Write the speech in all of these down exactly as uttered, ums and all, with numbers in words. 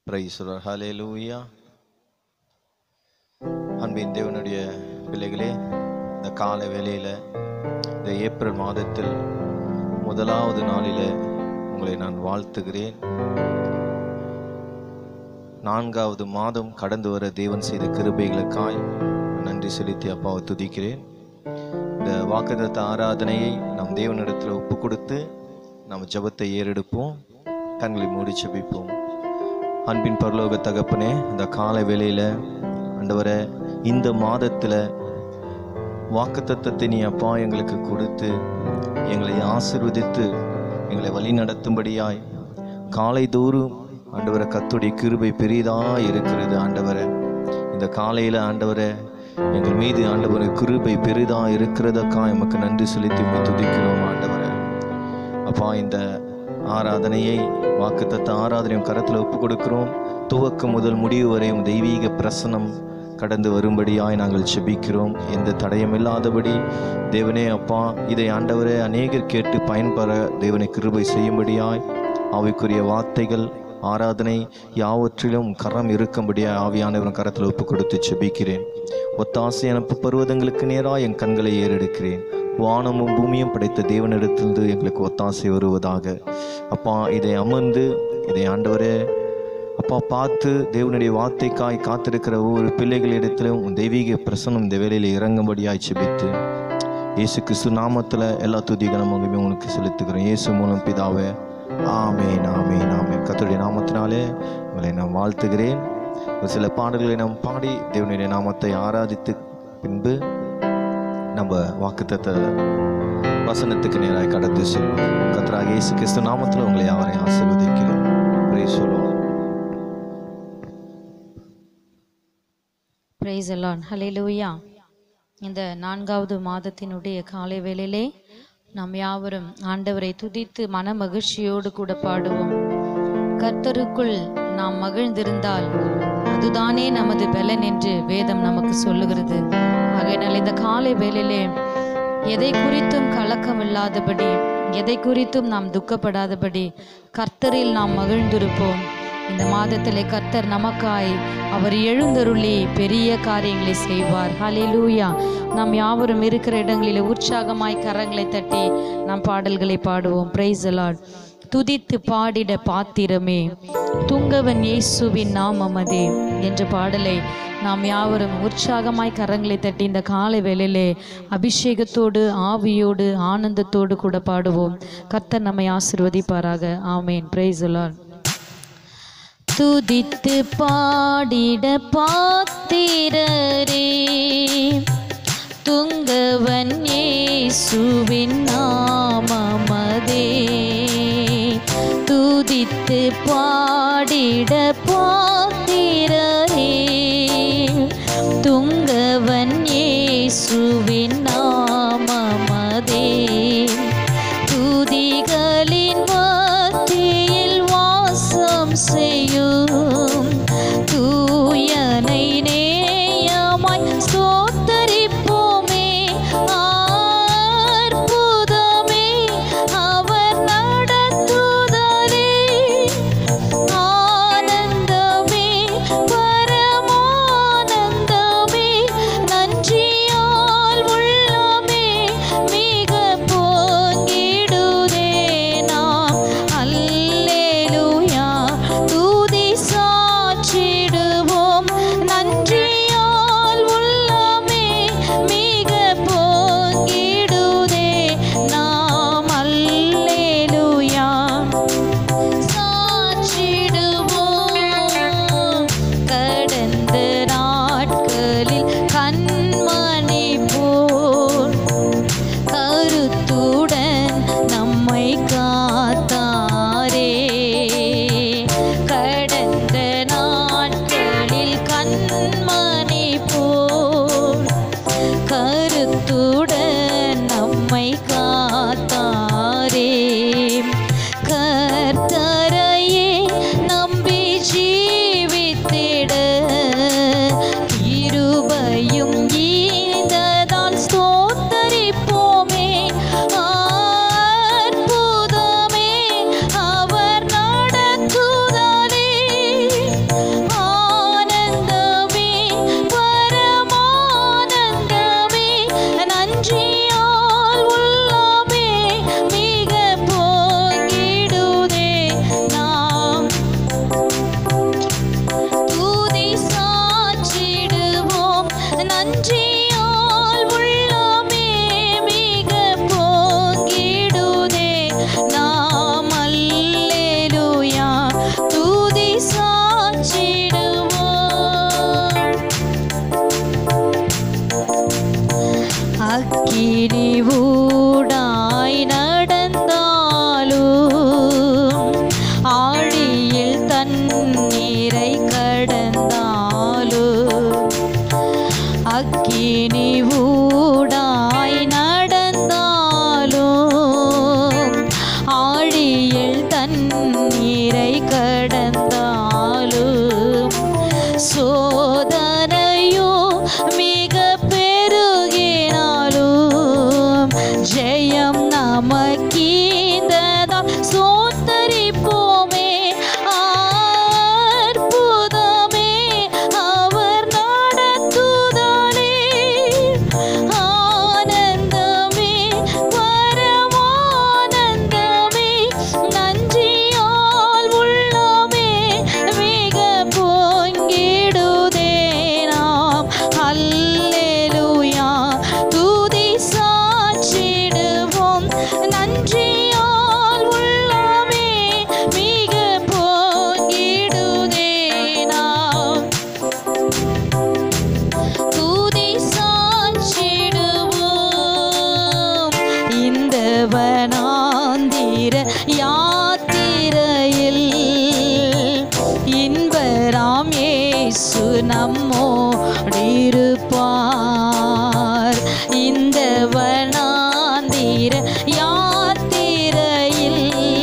Price the Lord. ஹல்லேலூயா. அன்பின் தேவனுடைய பிள்ளைகளே, இந்த காலை வேளையில் இந்த ஏப்ரல் மாதத்தில் முதலாவது நாளில் உங்களை நான் வாழ்த்துகிறேன். நான்காவது மாதம் கடந்து வர தேவன் செய்த கிருபைகளுக்காய் நன்றி செலுத்தி அப்பாவை துதிக்கிறேன். இந்த வாக்குத்தத்த ஆராதனையை நம் தேவனிடத்தில் ஒப்பு கொடுத்து நம்ம ஜெபத்தை ஏறெடுப்போம். கண்களை மூடி ஜெபிப்போம். அன்பின் பரலோக தகப்பனே, இந்த காலை வேளையில் ஆண்டவரே, இந்த மாதத்தில் வாக்குத்தத்தத்தை நீ அப்பா எங்களுக்கு கொடுத்து எங்களை ஆசீர்வதித்து எங்களை வழி நடத்தும்படியாய் காலை தோறும் ஆண்டவரை கர்த்தருடைய கிருபை பெரிதாக இருக்கிறது. ஆண்டவரை இந்த காலையில் ஆண்டவரை எங்கள் மீது ஆண்டவரை கிருபை பெரிதாக இருக்கிறதக்கா எமக்கு நன்றி செலுத்தி துதிக்கிறோம். ஆண்டவரை அப்பா, இந்த ஆராதனையை வாக்குத்தத்த ஆராதனையும் கரத்தில் ஒப்பு கொடுக்கிறோம். துவக்கம் முதல் முடிவு வரையும் தெய்வீக பிரசனம் கடந்து வரும்படியாய் நாங்கள் செபிக்கிறோம். எந்த தடயம் இல்லாதபடி தேவனே அப்பா, இதை ஆண்டவரே அநேகர் கேட்டு பயன்பெற தேவனை கிருபை செய்யும்படியாய் ஆவிக்குரிய வார்த்தைகள் ஆராதனை யாவற்றிலும் கரம் இருக்கும்படியாய் ஆவியானவரும் கரத்தில் ஒப்பு கொடுத்து செபிக்கிறேன். ஒத்தாசை அனுப்பு பருவதங்களுக்கு நேராக என் கண்களை ஏறெடுக்கிறேன். வானமும் பூமியும் படைத்த தேவனிடத்திலிருந்து எங்களுக்கு ஒத்தாசை வருவதாக. அப்பா, இதை அமர்ந்து இதை ஆண்டவரே அப்பா பார்த்து தேவனுடைய வார்த்தைக்காய் காத்திருக்கிற ஒவ்வொரு பிள்ளைகளிடத்திலும் தெய்வீக பிரசனம் இந்த வேளையில் இறங்கும்படியாய் செபித்து இயேசு கிறிஸ்து நாமத்தில் எல்லா துதிகனமும் உனக்கு செலுத்துகிறேன். இயேசு மூலம் பிதாவே, ஆமேன் ஆமேன் ஆமேன். கர்த்தருடைய நாமத்தினாலே உங்களை நான் வாழ்த்துகிறேன். ஒரு சில பாடல்களை நாம் பாடி தேவனுடைய நாமத்தை ஆராதித்து பின்பு நம்ம வாக்குத்தத்த வசனத்துக்கு நேராக கடந்து செல்வோம். கர்த்தராகிய இயேசு கிறிஸ்து நாமத்தில் உங்களை யாவரையும் ஆசீர்வதிக்கிறேன். Praise the Lord. Praise the Lord. Hallelujah. இந்த நான்காவது மாதத்தினுடைய காலை வேளையிலே நாம் யாவரும் ஆண்டவரை துதித்து மன மகிழ்ச்சியோடு கூட பாடுவோம். கர்த்தருக்குள் நாம் மகிழ்ந்திருந்தால் அதுதானே நமது பலன் என்று வேதம் நமக்கு சொல்லுகிறது. ஆகையினால் இந்த காலை வேளையிலே எதை குறித்தும் கலக்கம் இல்லாதபடி, எதை குறித்தும் நாம் துக்கப்படாதபடி கர்த்தரில் நாம் மகிழ்ந்திருப்போம். இந்த மாதத்திலே கர்த்தர் நமக்காய் அவர் எழுந்தருளி பெரிய காரியங்களை செய்வார். ஹல்லேலூயா. நாம் யாவரும் இருக்கிற இடங்களில் உற்சாகமாய் கரங்களை தட்டி நாம் பாடல்களை பாடுவோம். Praise the Lord. துதித்து பாடிட பாத்திரமே துங்கவன் இயேசுவின் நாமமதே என்ற பாடலை நாம் யாவரும் உற்சாகமாய் கரங்களை தட்டி இந்த காலை வேளையிலே அபிஷேகத்தோடு ஆவியோடு ஆனந்தத்தோடு கூட பாடுவோம். கர்த்தர் நம்மை ஆசீர்வதிப்பாராக. ஆமேன். Praise the Lord. துதித்து பாடிட பாத்திரரே துங்கவன் இயேசுவின் நாமமதே. துதித்து பாடிட பாத்திரரே துங்கவன் இயேசுவின் நாமமதே. துதிகளின் மத்தியில் வாசம் செய்யும் தூயனை நேயமாய் ஸ்தோத்தரிப்போமே. அற்புதமே அவர் நடத்துதலே, ஆனந்தமே பரமானந்தமே, நன்றியால் உள்ளமே மிக பொங்கிடுதே. நாம் அல்லேலூயா துதி சா தண்ணீரை கடந்தாலும் அக்கினி ஊடாய் நடந்தாலும் ஆழியில் தண்ணீரை கடந்தாலும் சோதனையோ மிக பெருகினாலும் ஜெயம் நமக்கீந்ததா சோத்தரிப்போமே. அற்புதமே அவர் நடத்துதலே, ஆனந்தமே பரமானந்தமே, நன்றியால் உள்ளமே மிக பொங்கிடுதே நாம். அல்லேலூயா துதி சாட்சிடுவோம், நன்றியால் உள்ளமே மிக பொங்கிடுதே நாம். துதி சாட்சிடுவோம். இந்த வனாந்திர யாத்திரையில் இன்பராம் இயேசு நம்மோடிருப்பார். இந்த வனாந்திர யாத்திரையில்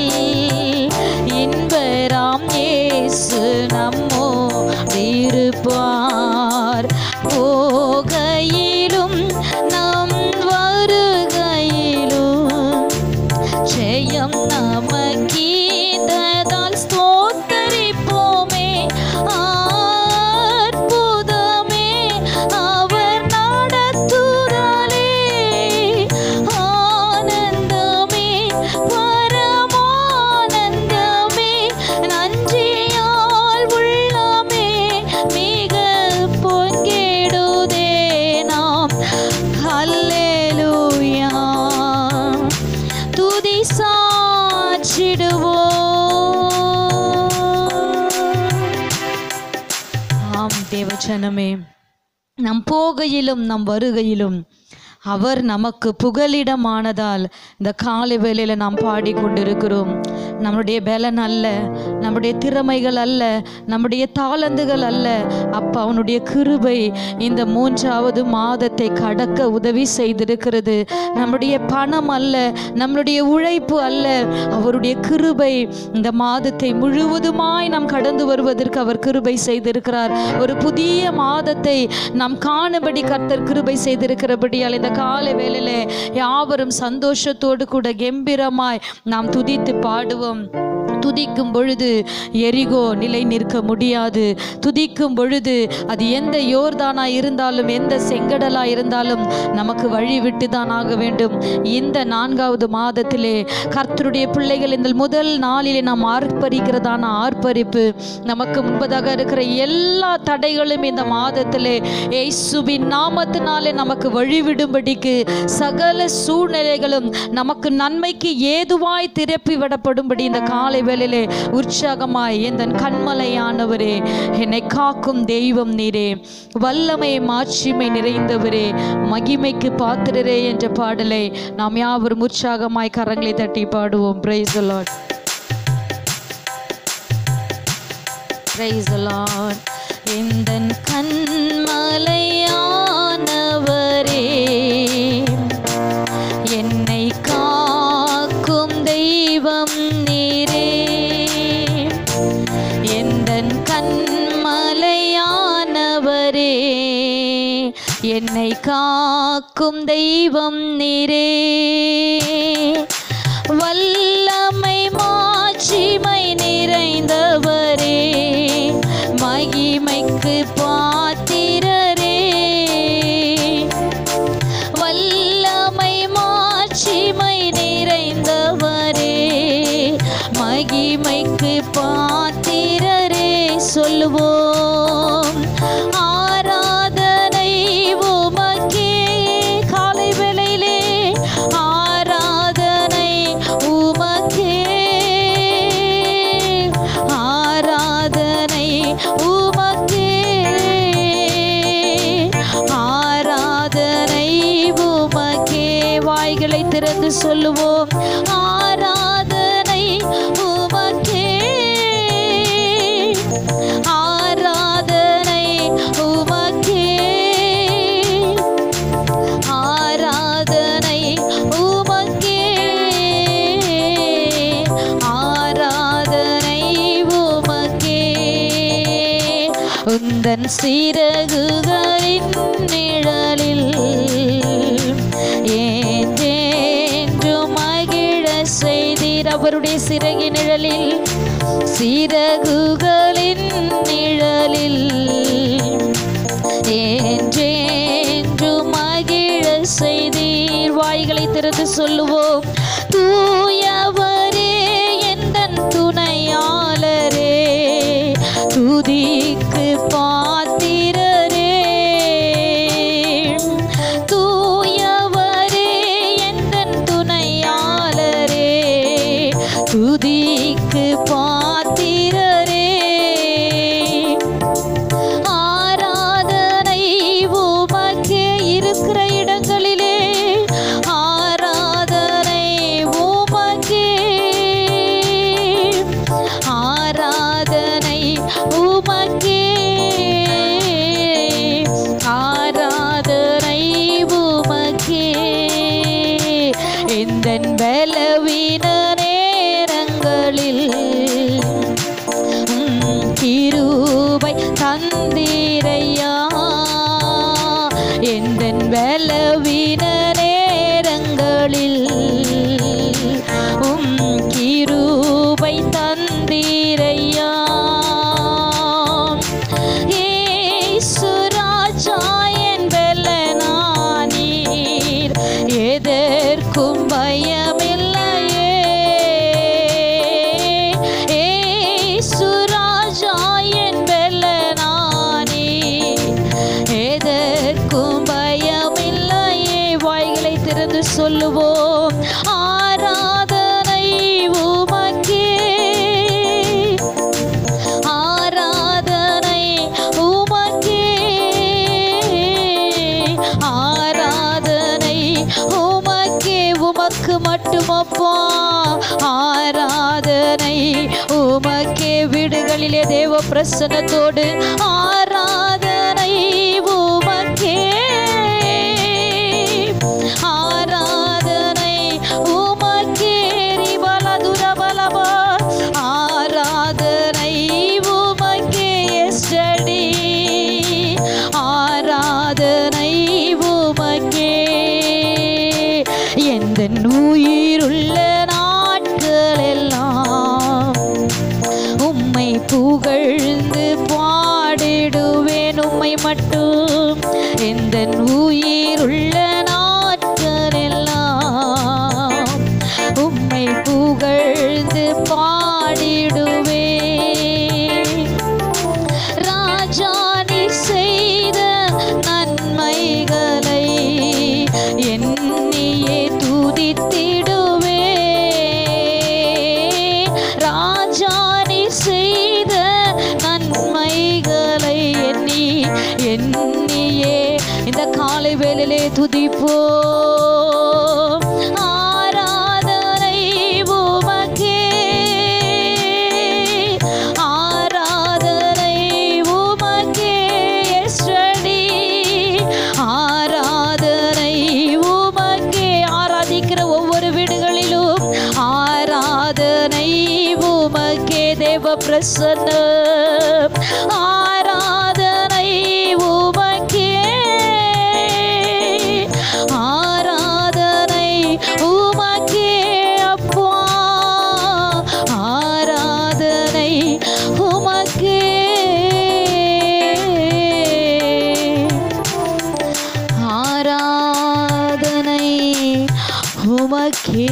இன்பராம் இயேசு நம்மோடிருப்பார். போகையிலும் நம் வருகையிலும் ஜெயம் நமக்கீந்ததால் ஸ்தோத்தரிப்போமே. அற்புதமே அவர் நடத்துதலே, ஆனந்தமே பரமானந்தமே, நன்றியால் உள்ளமே மிக பொங்கிடுதே நாம். அல்லேலூயா துதி சாட்சிடுவோம். ஆம் தேவஜனமே, நம் போகையிலும் நம் வருகையிலும் அவர் நமக்கு புகலிடமானதால் இந்த காலை வேளையில் நாம் பாடிக்கொண்டிருக்கிறோம். நம்முடைய பலன் அல்ல, நம்முடைய திறமைகள் அல்ல, நம்முடைய தாளந்துகள் அல்ல. அப்பா அவனுடைய கிருபை இந்த மூன்றாவது மாதத்தை கடக்க உதவி செய்திருக்கிறது. நம்முடைய பணம் அல்ல, நம்முடைய உழைப்பு அல்ல, அவருடைய கிருபை இந்த மாதத்தை முழுவதுமாய் நாம் கடந்து வருவதற்கு அவர் கிருபை செய்திருக்கிறார். ஒரு புதிய மாதத்தை நாம் காணும்படி கர்த்தர் கிருபை செய்திருக்கிறபடியால் இந்த காலை வேளையிலே யாவரும் சந்தோஷத்தோடு கூட கம்பீரமாய் நாம் துதித்து பாடுவோம். துதிக்கும் பொழுது எரிகோ நிலை நிற்க முடியாது. துதிக்கும் பொழுது அது எந்த யோர்தானா இருந்தாலும் எந்த செங்கடலா இருந்தாலும் நமக்கு வழி விட்டு தான் ஆக வேண்டும். இந்த நான்காவது மாதத்திலே கர்த்தருடைய பிள்ளைகள் இந்த முதல் நாளிலே நாம் ஆர்ப்பரிக்கிறதான ஆர்ப்பரிப்பு நமக்கு முன்பதாக இருக்கிற எல்லா தடைகளும் இந்த மாதத்திலே இயேசுவின் நாமத்தினாலே நமக்கு வழிவிடும்படிக்கு சகல சூழ்நிலைகளும் நமக்கு நன்மைக்கு ஏதுவாய் திருப்பி விடப்படும்படி இந்த காலை வேளையிலே உற்சாகமாய் எந்தன் கண்மலையானவரே, என்னை காக்கும் தெய்வம் நீரே, வல்லமை மாட்சிமை நிறைந்தவரே, மகிமைக்கு பாத்திரரே என்ற பாடலை நாம் யாவரும் உற்சாகமாய் கரங்களை தட்டி பாடுவோம். Praise the Lord, praise the Lord. எந்தன் கண்மலையானவரே, என்னை காக்கும் தெய்வம் நீரே, எந்தன் கண்மலையானவரே, என்னை காக்கும் தெய்வம் நீரே, வல்லமை மாட்சிமை நிறைந்தவரே, மகிமைக்கு பாத்திரரே, வல்லமை மாட்சிமை நிறைந்தவரே, மகிமைக்கு பாத்திரரே. சொல்லுவோம் ஆராதனை உமக்கே. காலை வேளையிலே ஆராதனை உமக்கே, ஆராதனை உமக்கே, ஆராதனை உமக்கே. வாய்களை திறந்து சொல்லுவோம் ஆராதனை உமக்கே, உந்தன் சிறகுகளின் நிழலில் என்றென்றும் மகிழ செய்தீர். அவருடைய சிறகின் நிழலில், சிறகுகளின் நிழலில் என்றென்றும் மகிழ செய்தீர். வாய்களை திறந்து சொல்லுவோம். தூயவரே எந்தன் துணையாளரே, துதிக்கு பாத்திரரே. தூயவரே எந்தன் துணையாளரே, துதிக்கு பாத்திரரே. ஆராதனை உமக்கே இருக்கிற இடங்களிலே, ஆராதனை உமக்கே, ஆராதனை உமக்கே, ஆராதனை உமக்கே. எந்தன் பலவீன நேரங்களில் கிருபை தந்தீரையா. எந்தன் பலவீன நேரங்களில் உம் கிருபை தந்தீரையா. இயேசு ராஜா என் பலனானீர், எதற்கும் பயமில்லையே. இயேசு ராஜா என் பலனானீர், எதற்கும் பயமில்லையே. வாய்களை திறந்து சொல்லுவோம். ஆராதனை உமக்கே, ஆராதனை உமக்கே, ஆராதனை உமக்கே. உமக்கு மட்டுமப்பா ஆராதனை உமக்கே. வீடுகளிலே தேவ பிரசன்னத்தோடு ஆராதனை உமக்கே, ஆராதனை உமக்கே. ரிபலதுரபலபா, ஆராதனை உமக்கே. எஸ்டடி ஆராதனை உமக்கே. எந்தன் உயிருள்ள நாட்களெல்லாம் உம்மை புகழ்ந்து பாடிடுவேன். உம்மை மட்டும் எந்தன் உயிருள்ள நாட்களெல்லாம் உம்மை புகழ்ந்து பாடிடுவேன். ராஜா நீர் செய்த நன்மைகளை எண்ணியே துதித்திடுவே. ராஜா நீர் செய்த நன்மைகளை எண்ணி எண்ணியே இந்த காலை வேளையிலே துதிப்போம். ஆராதனை உமக்கே, ஆராதனை உமக்கே. எஸ்டடி ஆராதனை உமக்கே. ஆராதிக்கிற ஒவ்வொரு வீடுகளிலும் ஆராதனை உமக்கே. தேவ பிரசன்னம் ஆராதனை உமக்கே, ஆராதனை உமக்கே. அப்பா ஆராதனை உமக்கே, ஆராதனை உமக்கே.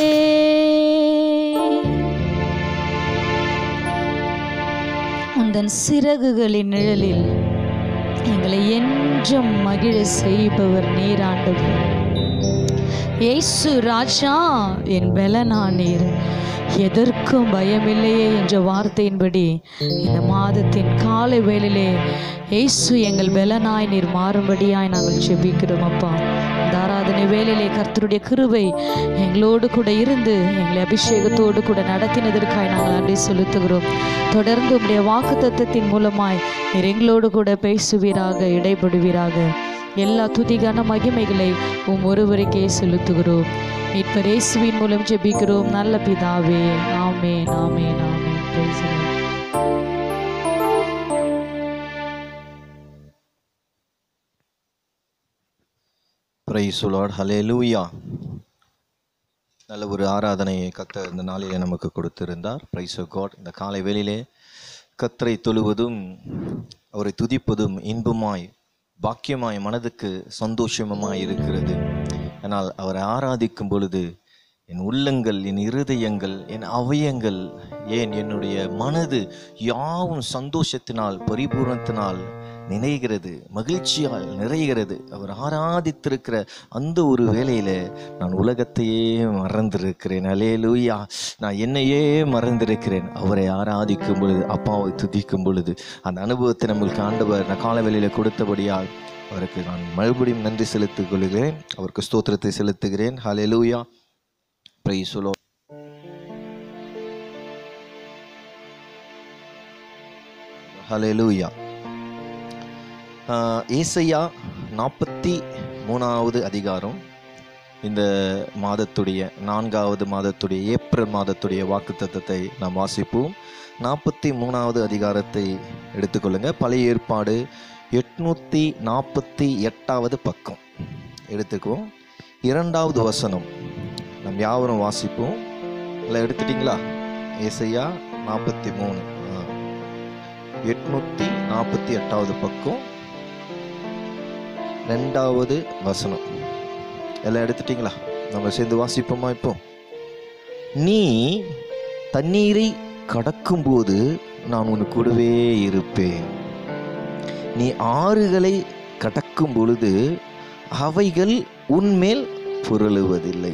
உந்தன் சிறகுகளின் நிழலில் எங்களை என்றும் மகிழ செய்பவர் நீர் ஆண்டவர். இயேசு ராஜா என் பலனானீர், எதற்கும் பயமில்லையே என்ற வார்த்தையின்படி இந்த மாதத்தின் காலை வேளையிலே இயேசு எங்கள் பலனாய் நீர் மாறும்படியாய் நாங்கள் ஜெபிக்கிறோம். அப்பா இந்த ஆராதனை வேளையிலே கர்த்தருடைய கிருபை எங்களோடு கூட இருந்து எங்களை அபிஷேகத்தோடு கூட நடத்தினதற்காய் நாங்கள் நன்றி செலுத்துகிறோம். தொடர்ந்து உம்முடைய வாக்குத்தத்தத்தின் மூலமாய் நீர் எங்களோடு கூட பேசுவீராக, இடைபடுவீராக. எல்லா துதிகான மகிமைகளை உம் ஒருவருக்கே செலுத்துகிறோம். மீட்பர் இயேசுவின் மூலம் ஜெபிக்கிறோம் நல்ல பிதாவே. Amen, amen, amen. Praise the Lord. Praise the Lord. Hallelujah. நல்ல ஒரு ஆராதனையை கர்த்தர் இந்த நாளிலே நமக்கு கொடுத்திருந்தார். Praise the God. இந்த காலை வேளையிலே கர்த்தரை தொழுவதும் அவரை துதிப்பதும் இன்பமாய் பாக்கியமாய் மனதுக்கு சந்தோஷமாய் இருக்கிறது. ஆனால் அவரை ஆராதிக்கும் பொழுது என் உள்ளங்கள், என் இருதயங்கள், என் அவயங்கள், ஏன் என்னுடைய மனது யாவும் சந்தோஷத்தினால் பரிபூர்ணத்தினால் நினைகிறது, மகிழ்ச்சியால் நிறைகிறது. அவர் ஆராதித்திருக்கிற அந்த ஒரு வேளையில் நான் உலகத்தையே மறந்திருக்கிறேன். அல்லேலூயா. நான் என்னையே மறந்திருக்கிறேன். அவரை ஆராதிக்கும் பொழுது, அப்பாவை துதிக்கும் பொழுது அந்த அனுபவத்தை நம்மளுக்கு ஆண்டவர் நான் கால வேளையில் கொடுத்தபடியால் அவருக்கு நான் மறுபடியும் நன்றி செலுத்திக் கொள்கிறேன். அவருக்கு ஸ்தோத்திரத்தை செலுத்துகிறேன். Hallelujah. Praise the Lord. Hallelujah. ஏசாயா நாற்பத்தி மூணாவது அதிகாரம், இந்த மாதத்துடைய நான்காவது மாதத்துடைய ஏப்ரல் மாதத்துடைய வாக்குத்தத்தத்தை நாம் வாசிப்போம். நாற்பத்தி மூணாவது அதிகாரத்தை எடுத்துக்கொள்ளுங்க. பழைய ஏற்பாடு எட்நூற்றி நாற்பத்தி எட்டாவது பக்கம் எடுத்துக்குவோம். இரண்டாவது வசனம் நம் யாவரும் வாசிப்போம். இல்லை எடுத்துட்டிங்களா? ஏசாயா நாற்பத்தி மூணு எட்நூற்றி நாற்பத்தி எட்டாவது பக்கம் ரெண்டாவது வசனம் எல்லாம் எடுத்துட்டீங்களா? நம்ம சேர்ந்து வாசிப்போமா? இப்போ, நீ தண்ணீரை கடக்கும்போது நான் உன் கூடவே இருப்பேன். நீ ஆறுகளை கடக்கும் பொழுது அவைகள் உன்மேல் புரளுவதில்லை.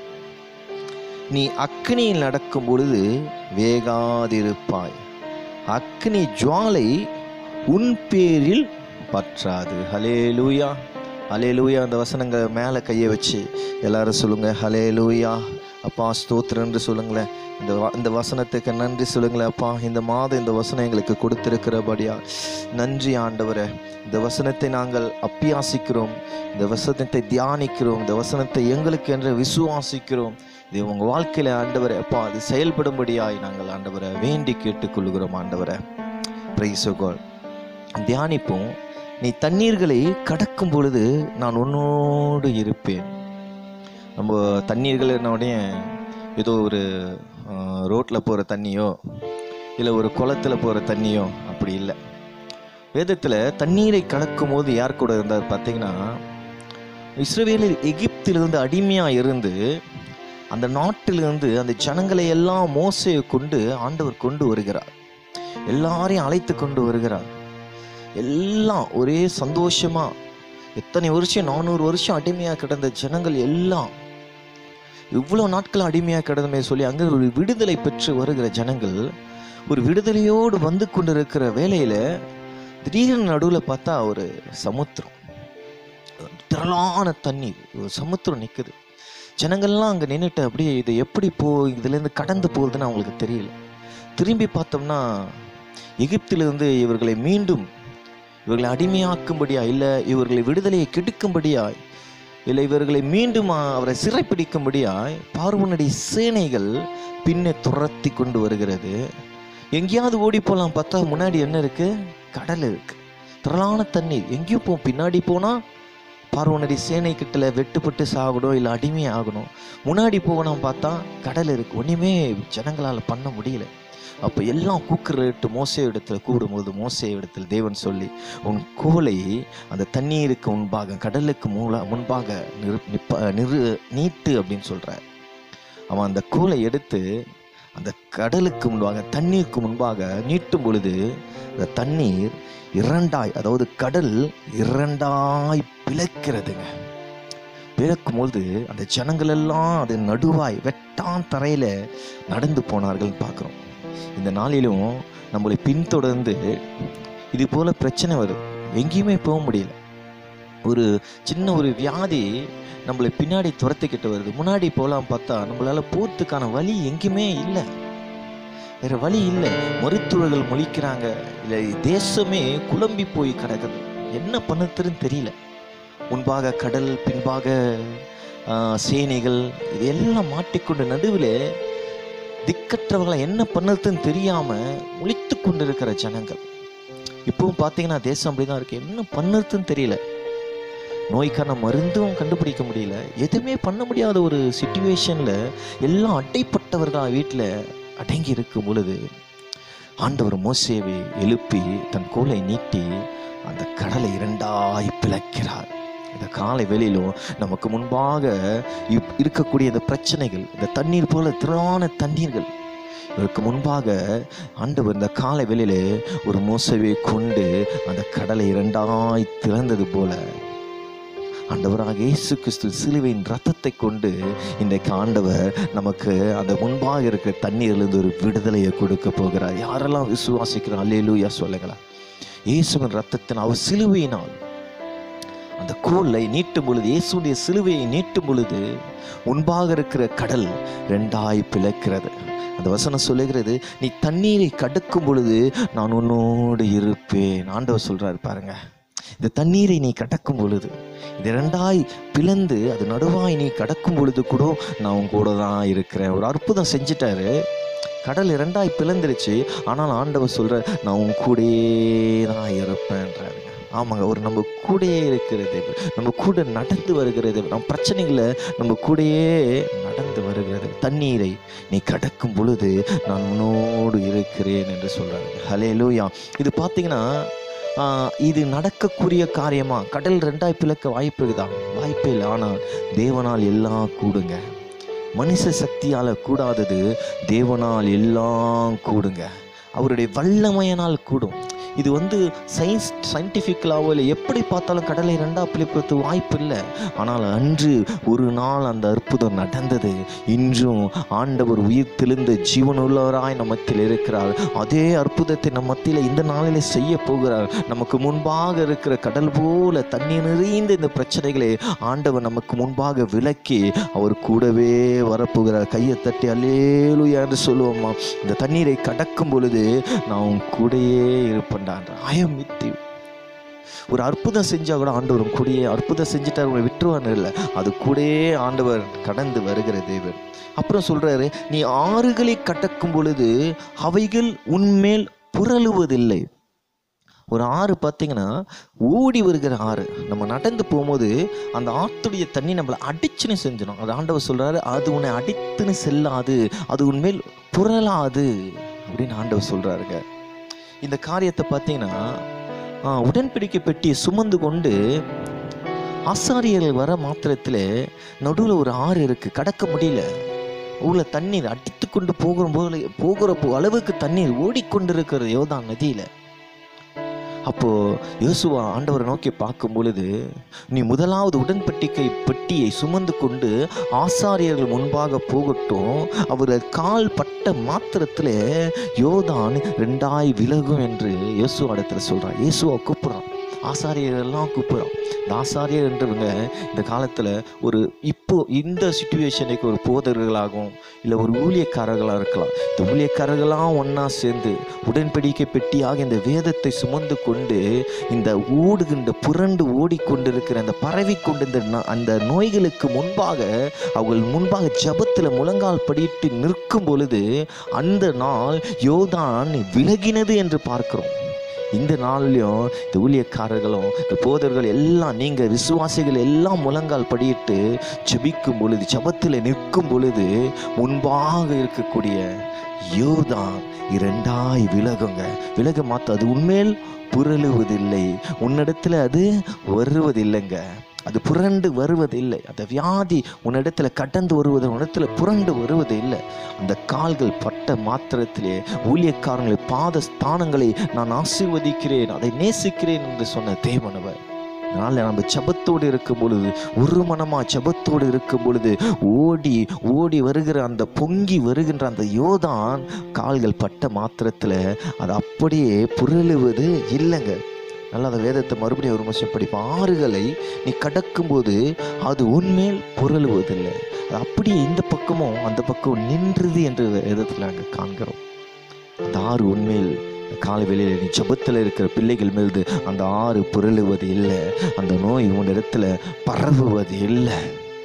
நீ அக்கினியில் நடக்கும் பொழுது வேகாதிருப்பாய். அக்கினி ஜுவாலை உன் பேரில் பற்றாது. ஹல்லேலூயா. ஹல்லேலூயா. அந்த வசனங்கள் மேலே கையை வச்சு எல்லாரும் சொல்லுங்க, ஹல்லேலூயா. அப்பா ஸ்தோத்திரம் என்று சொல்லுங்களேன். இந்த இந்த வசனத்துக்கு நன்றி சொல்லுங்களேன். அப்பா, இந்த மாதம் இந்த வசனம் எங்களுக்கு கொடுத்திருக்கிறபடியா நன்றி ஆண்டவரே. இந்த வசனத்தை நாங்கள் அப்பியாசிக்கிறோம், இந்த வசனத்தை தியானிக்கிறோம், இந்த வசனத்தை எங்களுக்கு என்று விசுவாசிக்கிறோம். இது உங்கள் வாழ்க்கையில் ஆண்டவரே அப்பா அது செயல்படும்படியாய் நாங்கள் ஆண்டவரை வேண்டி கேட்டுக்கொள்கிறோம். ஆண்டவரை பிரைஸ் தி காட். தியானிப்போம். நீ தண்ணீர்களை கடக்கும் பொழுது நான் உன்னோடு இருப்பேன். நம்ம தண்ணீர்கள் என்னோடைய ஏதோ ஒரு ரோட்டில் போகிற தண்ணியோ இல்லை ஒரு குளத்தில் போகிற தண்ணியோ அப்படி இல்லை. வேதத்தில் தண்ணீரை கடக்கும் போது யார் கூட இருந்தார் பார்த்தீங்கன்னா, இஸ்ரவேலில் எகிப்திலிருந்து அடிமையாக இருந்து அந்த நாட்டிலிருந்து அந்த ஜனங்களை எல்லாம் மோசையை கொண்டு ஆண்டவர் கொண்டு வருகிறார். எல்லாரையும் அழைத்து கொண்டு வருகிறார். எல்லாம் ஒரே சந்தோஷமா, எத்தனை வருஷம் நானூறு வருஷம் அடிமையாக கிடந்த ஜனங்கள் எல்லாம் இவ்வளோ நாட்கள் அடிமையாக கிடந்தமே சொல்லி அங்கே ஒரு விடுதலை பெற்று வருகிற ஜனங்கள் ஒரு விடுதலையோடு வந்து கொண்டிருக்கிற வேளையில் திடீர்னு நடுவில் பார்த்தா ஒரு சமுத்திரம், திரளான தண்ணீர், ஒரு சமுத்திரம் நிற்குது. ஜனங்கள்லாம் அங்கே நின்றுட்டு அப்படியே இது எப்படி போ இதுலேருந்து கடந்து போகுதுன்னு அவங்களுக்கு தெரியல. திரும்பி பார்த்தோம்னா எகிப்திலிருந்து இவர்களை மீண்டும் இவர்களை அடிமையாக்கும்படியா, இல்லை இவர்களை விடுதலையை கெடுக்கும்படியாய், இல்லை இவர்களை மீண்டும் அவரை சிறைப்பிடிக்கும்படியாய் பார்வோனுடைய சேனைகள் பின்னே துரத்தி கொண்டு வருகிறது. எங்கேயாவது ஓடி போகலாம் பார்த்தா முன்னாடி என்ன இருக்கு? கடல் இருக்கு, திரளான தண்ணீர். எங்கேயும் போ பின்னாடி போனால் பார்வோனுடைய சேனை கிட்ட வெட்டுப்பட்டு சாகணும், இல்லை அடிமை ஆகணும். முன்னாடி போகணும் பார்த்தா கடல் இருக்கு. ஒன்றுமே ஜனங்களால் பண்ண முடியல. அப்போ எல்லாம் கூக்குறட்டு மோசே இடத்துல கூடும்போது மோசே இடத்துல தேவன் சொல்லி, உன் கோலை அந்த தண்ணீருக்கு முன்பாக கடலுக்கு மூல முன்பாக நிறு நிப்ப நிறு நீட்டு அப்படின்னு சொல்கிறார். அவன் அந்த கோலை எடுத்து அந்த கடலுக்கு முன்பாக தண்ணீருக்கு முன்பாக நீட்டும் பொழுது அந்த தண்ணீர் இரண்டாய், அதாவது கடல் இரண்டாய் பிளக்கிறதுங்க. பிளக்கும் போது அந்த ஜனங்கள் எல்லாம் அது நடுவாய் வெட்டான் தரையில் நடந்து போனார்கள் பார்க்குறோம். இந்த நாளிலும் நம்மளை பின்தொடர்ந்து இது போல பிரச்சனை வரும், எங்கேயுமே போக முடியல. ஒரு சின்ன ஒரு வியாதி நம்மளை பின்னாடி துரத்திக்கிட்டு வருது. முன்னாடி போகலாம் பார்த்தா நம்மளால போகிறதுக்கான வழி எங்கேயுமே இல்லை, வேற வழி இல்லை. மருத்துவர்கள் முழிக்கிறாங்க, இல்லை தேசமே குழம்பி போய் கிடக்குது, என்ன பண்ணுறதுன்னு தெரியல. முன்பாக கடல், பின்பாக சேனைகள், இது எல்லாம் மாட்டிக்கொண்டு நடுவில் திக்கற்றவர்களை என்ன பண்ணுறதுன்னு தெரியாமல் முழித்து கொண்டு இருக்கிற ஜனங்கள். இப்பவும் பார்த்தீங்கன்னா தேசம் அப்படிதான் இருக்கு, என்ன பண்ணுறதுன்னு தெரியல. நோய்க்கான மருந்தும் கண்டுபிடிக்க முடியல, எதுவுமே பண்ண முடியாத ஒரு சிச்சுவேஷனில் எல்லாம் அடைப்பட்டவர்களாக வீட்டில் அடங்கி இருக்கும் பொழுது ஆண்டவர் மோசேவை எழுப்பி தன் கோலை நீட்டி அந்த கடலை இரண்டாய் பிளக்கிறார். இந்த காலை வெளியிலும் நமக்கு முன்பாக இருக்கக்கூடிய இந்த பிரச்சனைகள், இந்த தண்ணீர் போல திரளான தண்ணீர்கள் இதற்கு முன்பாக ஆண்டவர் இந்த காலை வெளியிலே ஒரு மோசேவை கொண்டு அந்த கடலை இரண்டாய் திறந்தது போல ஆண்டவராக இயேசு கிறிஸ்து சிலுவையின் ரத்தத்தை கொண்டு இன்றைக்கு ஆண்டவர் நமக்கு அந்த முன்பாக இருக்கிற தண்ணீரிலிருந்து ஒரு விடுதலையை கொடுக்க போகிறார். யாரெல்லாம் விசுவாசிக்கிறார் அல்லேலூயா சொல்லுங்களேன். இயேசுவின் ரத்தத்தின் அவர் சிலுவையினால் அந்த கோலை நீட்டும் பொழுது, இயேசுடைய சிலுவையை நீட்டும் பொழுது முன்பாக இருக்கிற கடல் ரெண்டாய் பிளக்கிறது. அந்த வசனம் சொல்லுகிறது, நீ தண்ணீரை கடக்கும் பொழுது நான் உன்னோடு இருப்பேன். ஆண்டவர் சொல்றாரு பாருங்க, இந்த தண்ணீரை நீ கடக்கும் பொழுது, இது ரெண்டாய் பிளந்து அது நடுவாய் நீ கடக்கும் பொழுது கூட நான் உன் கூட தான் இருக்கிறேன். ஒரு அற்புதம் செஞ்சிட்டாரு. கடல் இரண்டாய் பிளந்துருச்சு, ஆனால் ஆண்டவர் சொல்ற நான் உன் கூடயே தான் இருப்பேன்றாருங்க. ஆமாங்க, ஒரு நம்ம கூடயே இருக்கிறது, நம்ம கூட நடந்து வருகிறது, நம்ம பிரச்சனைகளை நம்ம கூடயே நடந்து வருகிறது. தண்ணீரை நீ கடக்கும் பொழுது நான் உன்னோடு இருக்கிறேன் என்று சொல்றாரு. ஹல்லேலூயா. இது பார்த்தீங்கன்னா இது நடக்கக்கூடிய காரியமா? கடல் ரெண்டாய் பிளக்க வாய்ப்பு இருக்குதான்? வாய்ப்பே இல்லை. ஆனால் தேவனால் எல்லாம் கூடுங்க. மனுஷ சக்தியால் கூடாதது தேவனால் எல்லாம் கூடுங்க. அவருடைய வல்லமையினால் கூடும். இது வந்து சயின்ஸ் சயின்டிஃபிக்கலாவோ இல்லை எப்படி பார்த்தாலும் கடலை ரெண்டா பிளப்பது வாய்ப்பு இல்லை. ஆனால் அன்று ஒரு நாள் அந்த அற்புதம் நடந்தது. இன்றும் ஆண்டவர் உயிர் தெளிந்த ஜீவனுள்ளவராய் நம்ம மத்தியில் இருக்கிறார். அதே அற்புதத்தை நம்ம மத்தியில் இந்த நாளிலே செய்ய போகிறார். நமக்கு முன்பாக இருக்கிற கடல் போல தண்ணீர் நிறைந்த இந்த பிரச்சனைகளை ஆண்டவர் நமக்கு முன்பாக விலக்கி அவர் கூடவே வரப்போகிறார். கையை தட்டி அல்லேலூயா என்று சொல்லுவோம்மா. இந்த தண்ணீரை கடக்கும் பொழுது நான் உன் கூடயே இருப்பேன். ஒரு அற்புதம் செஞ்சா கூட ஆண்டவர் கூடயே, அற்புதம் செஞ்சுட்டார் உங்களை விட்டுருவான்னு இல்லை, அது கூடயே ஆண்டவர் கடந்து வருகிற தேவன். அப்புறம் சொல்றாரு, நீ ஆறுகளை கடக்கும் பொழுது அவைகள் உன்மேல் புரளுவதில்லை. ஒரு ஆறு பார்த்தீங்கன்னா ஓடி வருகிற ஆறு. நம்ம நடந்து போகும்போது அந்த ஆற்றுடைய தண்ணி நம்மளை அடிச்சுன்னு செஞ்சிடும். அது ஆண்டவர் சொல்றாரு, அது உன்னை அடித்துன்னு செல்லாது, அது உன்மேல் புரளாது அப்படின்னு ஆண்டவர் சொல்றாருங்க. இந்த காரியத்தை பார்த்தீங்கன்னா உடன்படிக்கை பெட்டியை சுமந்து கொண்டு ஆசாரியர்கள் வர மாத்திரத்தில் நடுவில் ஒரு ஆறு இருக்கு, கடக்க முடியல. உள்ள தண்ணீர் அடித்து கொண்டு போகிற போது போகிற அளவுக்கு தண்ணீர் ஓடிக்கொண்டிருக்கிறது யோர்தான் நதியில. அப்போ யோசுவா ஆண்டவரை நோக்கி பார்க்கும் பொழுது, நீ முதலாவது உடன்படிக்கை பெட்டியை சுமந்து கொண்டு ஆசாரியர்கள் முன்பாக போகட்டும், அவர்கள் கால் பட்ட மாத்திரத்தில் யோர்தான் ரெண்டாய் விலகும் என்று யோசுவா இடத்துல சொல்றான். யோசுவா கூப்பிடுறான், ஆசாரியர்கள்லாம் கூப்பிடுறான். இந்த ஆசாரியர் என்றவங்க இந்த காலத்தில் ஒரு இப்போ இந்த சிச்சுவேஷனுக்கு ஒரு போதகர்களாகவும் இல்லை ஒரு ஊழியக்காரர்களாக இருக்கலாம். இந்த ஊழியக்காரர்களாக ஒன்றா சேர்ந்து உடன்படிக்கை பெட்டியாக இந்த வேதத்தை சுமந்து கொண்டு இந்த ஓடுகின்ற புரண்டு ஓடிக்கொண்டிருக்கிற அந்த பரவி கொண்டிருந்த அந்த நோய்களுக்கு முன்பாக அவர்கள் முன்பாக ஜபத்தில் முழங்கால் படிட்டு நிற்கும் பொழுது அந்த நாள் யோர்தான் விலகினது என்று பார்க்கிறோம். இந்த நாள்லையும் இந்த ஊழியக்காரர்களும் இந்த போதர்கள் எல்லாம் நீங்கள் விசுவாசிகள் எல்லாம் முழங்கால் படியிட்டு ஜெபிக்கும் பொழுது, ஜபத்தில் நிற்கும் பொழுது முன்பாக இருக்கக்கூடிய யோர்தான் இரண்டாய் விலகுங்க. விலக மாற்ற அது உண்மையில் புரளுவதில்லை, உன்னிடத்துல அது வருவதில்லைங்க. அது புரண்டு வருவதில்லை. அந்த வியாதி உன்னிடத்துல கடந்து வருவது உன்னிடத்துல புரண்டு வருவது இல்லை. அந்த கால்கள் பட்ட மாத்திரத்திலே ஊழியக்காரங்களை பாத ஸ்தானங்களை நான் ஆசீர்வதிக்கிறேன், அதை நேசிக்கிறேன் என்று சொன்ன தேவனவர். அதனால் நம்ம ஜபத்தோடு இருக்கும் பொழுது, ஒரு மனமா ஜபத்தோடு இருக்கும் பொழுது ஓடி ஓடி வருகிற அந்த பொங்கி வருகின்ற அந்த யோர்தான் கால்கள் பட்ட மாத்திரத்தில் அது அப்படியே புரளுவது இல்லைங்க. நல்லா அந்த வேதத்தை மறுபடியும் ஒரு நிமிஷம் படிப்போம். ஆறுகளை நீ கடக்கும்போது அது உன்மேல் புரளுவதில்லை, அது அப்படியே இந்த பக்கமும் அந்த பக்கம் நின்றுது என்று வேதத்தில் நாங்கள் காண்கிறோம். அந்த ஆறு உன்மேல் காலை வெளியில் நீ ஜபத்தில் இருக்கிற பிள்ளைகள் மீது அந்த ஆறு புரளுவது இல்லை, அந்த நோய் உன் இடத்துல பரவுவது இல்லை.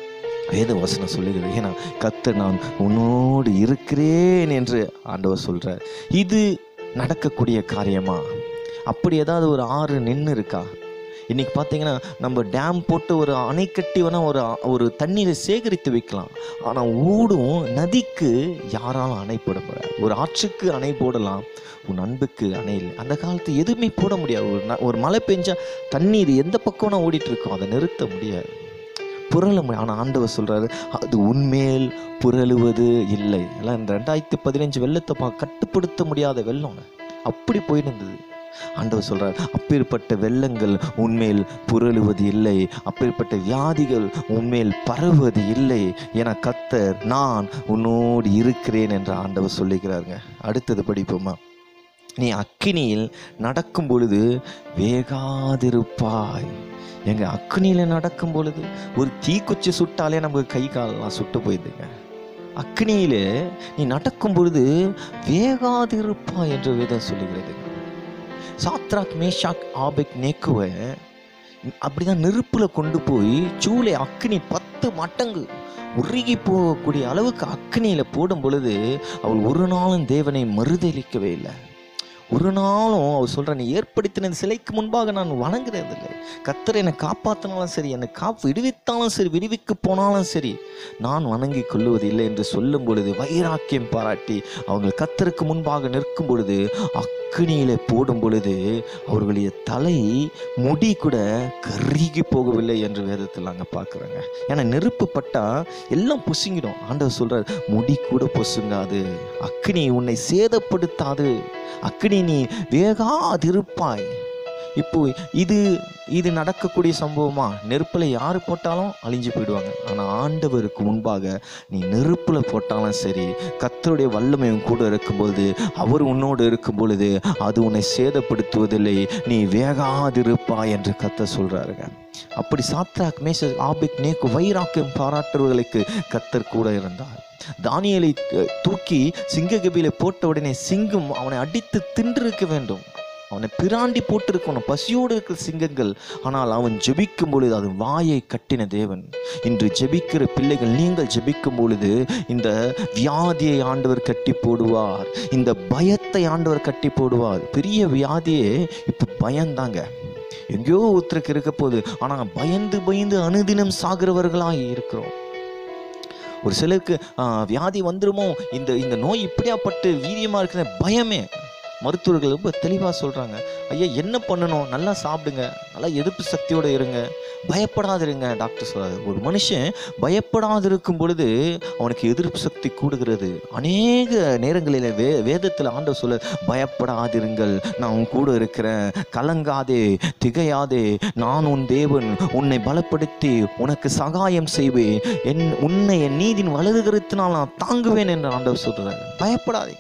வேத வசனம் சொல்லுகிறது, ஏன்னா கர்த்தர் நான் உன்னோடு இருக்கிறேன் என்று ஆண்டவர் சொல்றார். இது நடக்கக்கூடிய காரியமா? அப்படி ஏதாவது ஒரு ஆறு நின்று இருக்கா? இன்றைக்கி பார்த்தீங்கன்னா நம்ம டேம் போட்டு ஒரு அணை கட்டி வேணால் ஒரு ஒரு தண்ணீரை சேகரித்து வைக்கலாம். ஆனால் ஓடும் நதிக்கு யாராலும் அணை போட முடியாது. ஒரு ஆற்றுக்கு அணை போடலாம், உன் அன்புக்கு அணை இல்லை. அந்த காலத்து எதுவுமே போட முடியாது. ஒரு ந ஒரு மழை பெஞ்சால் தண்ணீர் எந்த பக்கம்னா ஓடிட்டு இருக்கோம், அதை நிறுத்த முடியாது, புரள முடியும். ஆனால் ஆண்டவர் சொல்கிறாரு, அது உன்மேல் புரளுவது இல்லை. எல்லாம் இந்த ரெண்டாயிரத்தி பதினஞ்சு வெள்ளத்தை பா கட்டுப்படுத்த முடியாத வெள்ளம் அப்படி போயிருந்தது. ஆண்டவர் சொல்றார், அப்பேற்பட்ட வெள்ளங்கள் உன்மேல் புரளுவது இல்லை, அப்பேற்பட்ட வியாதிகள் உன்மேல் பரவுவது இல்லை, என கர்த்தர் நான் உன்னோடு இருக்கிறேன் என்று ஆண்டவர் சொல்லுகிறாருங்க. அடுத்தது படிப்போமா? நீ அக்கினியில் நடக்கும் பொழுது வேகாதிருப்பாய். எங்க அக்னியில நடக்கும் பொழுது ஒரு தீக்குச்சி சுட்டாலே நமக்கு கை காலெல்லாம் சுட்டு போயிடுதுங்க. அக்னியிலே நீ நடக்கும் பொழுது வேகாதிருப்பாய் என்று வேதம் சொல்லுகிறது. சாத்ராக் மேஷாக் ஆபேக் நேக்குவை அப்படிதான் நெருப்புல கொண்டு போய் சூளை அக்னி பத்து மடங்கு உருகி போகக்கூடிய அளவுக்கு அக்னியில போடும் பொழுது அவள் ஒரு நாளும் தேவனை மறுதலிக்கவே இல்லை. ஒரு நாளும் அவர் சொல்ற, நீ ஏற்படுத்தின சிலைக்கு முன்பாக நான் வணங்குறது இல்லை. கர்த்தர் என்னை காப்பாற்றினாலும் சரி, என்னை காப்பு விடுவித்தாலும் சரி, விடுவிக்க போனாலும் சரி, நான் வணங்கி கொள்ளுவது இல்லை என்று சொல்லும் பொழுது வைராக்கியம் பாராட்டி அவங்க கர்த்தருக்கு முன்பாக நிற்கும் பொழுது அக்னியில போடும் பொழுது அவர்களுடைய தலை முடி கூட கருகி போகவில்லை என்று வேதத்தில் நாங்கள் பார்க்குறோங்க. ஏன்னா நெருப்பு பட்டா எல்லாம் பொசுங்கிடும். ஆண்டவர் சொல்றார், முடி கூட பொசுங்காது, அக்னி உன்னை சேதப்படுத்தாது, அக்னி நீ வேகாதிருப்பாய். இப்போ இது இது நடக்கக்கூடிய சம்பவமா? நெருப்புல யாரு போட்டாலும் அழிஞ்சு போயிடுவாங்க. ஆனா ஆண்டவருக்கு முன்பாக நீ நெருப்புல போட்டாலும் சரி, கர்த்தருடைய வல்லமையும் கூட இருக்கும்போது, அவர் உன்னோடு இருக்கும் பொழுது அது உன்னை சேதப்படுத்துவதில்லை, நீ வேகாதிருப்பாய் என்று கர்த்தர் சொல்றாருங்க. அப்படி சாத்ராக் மேஷாக் ஆபேக் நேக்கு வைராக்கியம் பாராட்டுவர்களுக்கு கர்த்தர் கூட இருந்தார். தானியேலை தூக்கி சிங்க கபில போட்ட உடனே சிங்கம் அவனை அடித்து தின்றிருக்க வேண்டும், அவனை பிராண்டி போட்டிருக்கணும், பசியோடு இருக்கிற சிங்கங்கள். ஆனால் அவன் ஜெபிக்கும் பொழுது அது வாயை கட்டின தேவன். இன்று ஜெபிக்கிற பிள்ளைகள், நீங்கள் ஜெபிக்கும் பொழுது இந்த வியாதியை ஆண்டவர் கட்டி போடுவார், இந்த பயத்தை ஆண்டவர் கட்டி போடுவார். பெரிய வியாதியே இப்போ பயந்தாங்க, எங்கேயோ ஒருத்தருக்கு இருக்க போகுது. ஆனால் பயந்து பயந்து அனுதினம் சாகிறவர்களாக இருக்கிறோம். ஒரு சிலருக்கு வியாதி வந்துருமோ, இந்த இந்த நோய் இப்படியாப்பட்டு வீரியமாக இருக்கிற பயமே. மருத்துவர்கள் ரொம்ப தெளிவாக சொல்கிறாங்க, ஐயா என்ன பண்ணணும், நல்லா சாப்பிடுங்க, நல்லா எதிர்ப்பு சக்தியோடு இருங்க, பயப்படாதிருங்க. டாக்டர் சொல்கிறாரு, ஒரு மனுஷன் பயப்படாதிருக்கும் பொழுது அவனுக்கு எதிர்ப்பு சக்தி கூடுகிறது. அநேக நேரங்களில் வே வேதத்தில் ஆண்டவர் சொல்ல, பயப்படாதிருங்கள், நான் உன் கூட இருக்கிறேன், கலங்காதே, திகையாதே, நான் உன் தேவன், உன்னை பலப்படுத்தி உனக்கு சகாயம் செய்வேன், என் உன்னை என் நீதின் வலது கரத்தினால் நான் தாங்குவேன் என்று ஆண்டவர் சொல்கிறார். பயப்படாதீங்க.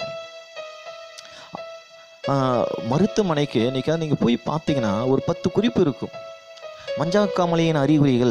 மருத்துவமனைக்கு இன்னைக்காவது நீங்கள் போய் பார்த்தீங்கன்னா ஒரு பத்து குறிப்பு இருக்கும். மஞ்சக்காமலையின் அறிகுறிகள்,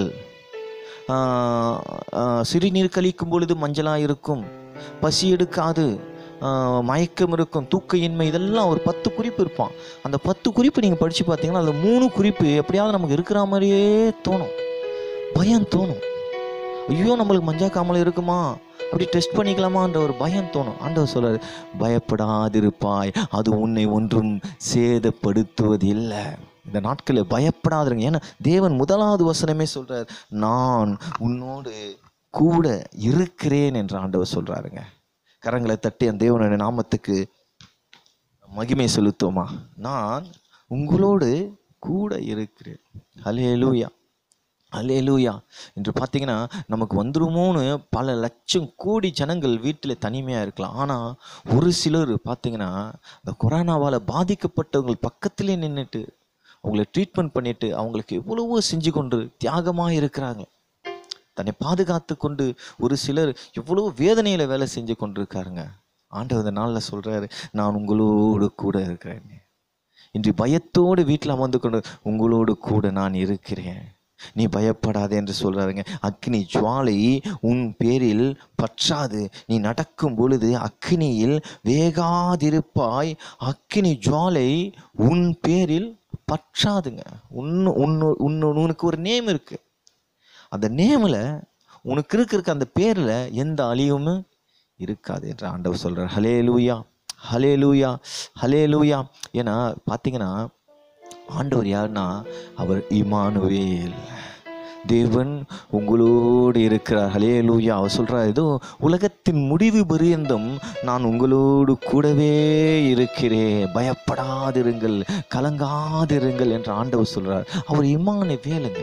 சிறுநீர் கழிக்கும் பொழுது மஞ்சளாக இருக்கும், பசி எடுக்காது, மயக்கம் இருக்கும், தூக்கையின்மை, இதெல்லாம் ஒரு பத்து குறிப்பு இருப்பான். அந்த பத்து குறிப்பு நீங்கள் படித்து பார்த்தீங்கன்னா அந்த மூணு குறிப்பு எப்படியாவது நமக்கு இருக்கிற மாதிரியே தோணும், பயம் தோணும். ஐயோ நம்மளுக்கு மஞ்சக்காமலை இருக்குமா, அப்படி டெஸ்ட் பண்ணிக்கலாமான்ற ஒரு பயம் தோணும். ஆண்டவர் சொல்றாரு, பயப்படாதிருப்பாய், அது உன்னை ஒன்றும் சேதப்படுத்துவது இல்லை. இந்த நாட்களில் பயப்படாதிருங்க. ஏன்னா தேவன் முதலாவது வசனமே சொல்றார், நான் உன்னோடு கூட இருக்கிறேன் என்று ஆண்டவர் சொல்றாருங்க. கரங்களை தட்டி அந்த தேவனுடைய நாமத்துக்கு மகிமை செலுத்துவோமா? நான் உங்களோடு கூட இருக்கிறேன். ஹல்லேலூயா, அல்லேலூயா. என்று பார்த்தீங்கன்னா நமக்கு வந்துருமோன்னு பல லட்சம் கோடி ஜனங்கள் வீட்டில் தனிமையாக இருக்கலாம். ஆனால் ஒரு சிலர் பார்த்தீங்கன்னா இந்த கொரோனாவால் பாதிக்கப்பட்டவங்கள் பக்கத்திலே நின்றுட்டு அவங்கள ட்ரீட்மெண்ட் பண்ணிட்டு அவங்களுக்கு எவ்வளவோ செஞ்சு கொண்டு தியாகமாக இருக்கிறாங்க. தன்னை பாதுகாத்து கொண்டு ஒரு சிலர் எவ்வளோ வேதனையில் வேலை செஞ்சு கொண்டு இருக்காருங்க. ஆண்டவர் இந்த நாளில் சொல்கிறாரு, நான் உங்களோடு கூட இருக்கிறேன். இன்று பயத்தோடு வீட்டில் அமர்ந்து கொண்டு உங்களோடு கூட நான் இருக்கிறேன், நீ பயப்படாதே என்று சொல்றாருங்க. அக்னி ஜுவாலை உன் பேரில் பற்றாது, நீ நடக்கும் பொழுது அக்னியில் வேகாதிருப்பாய், அக்னி ஜுவாலை உன் பேரில் பற்றாதுங்க. உன்னு உன்னு உன்னு உனக்கு ஒரு நேம் இருக்கு, அந்த நேமில் உனக்கு இருக்க அந்த பேரில் எந்த அழிவும் இருக்காது என்று ஆண்டவர் சொல்றார். ஹல்லேலூயா, ஹல்லேலூயா, ஹல்லேலூயா. ஏன்னா பார்த்தீங்கன்னா ஆண்டவர் யாருன்னா அவர் இம்மானுவேல், தேவன் உங்களோடு இருக்கிறார். ஹல்லேலூயா. அவர் சொல்கிறார், ஏதோ உலகத்தின் முடிவு பரியந்தம் நான் உங்களோடு கூடவே இருக்கிறேன், பயப்படாதிருங்கள், கலங்காதிருங்கள் என்று ஆண்டவர் சொல்கிறார். அவர் இம்மானுவேலுங்க.